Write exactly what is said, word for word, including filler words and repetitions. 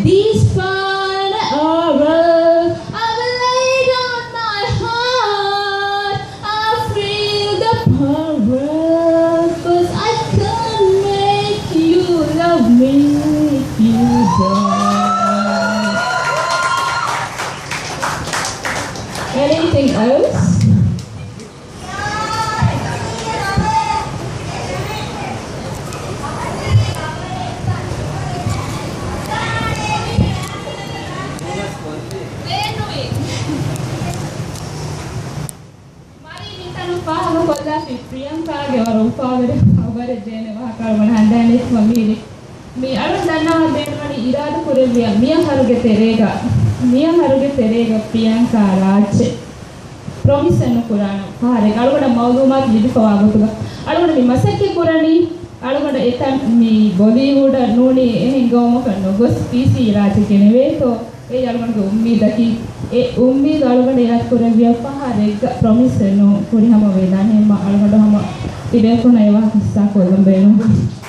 these fine arrows, I will lay down my heart. I feel the power, 'cause I can't make you love me if you don't. Anything else? Priyanka ge or upavere avare jene wahakar man handane mamiri me aru danna denwani irada kureliya miya haruge terega miya haruge terega Priyanka raache promise anu kurana pare alugoda mawdumat lidifawa gotuga alugoda mi masakki kurani alugoda etan mi Bollywood nuni ehin gomo kanno gos P C raache keneve to e alugoda ummidaki e ummid alugoda yat kureliya pare promise anu kuri hama vedane ma alugoda hama Tidak pun ayah kisah kolam beno.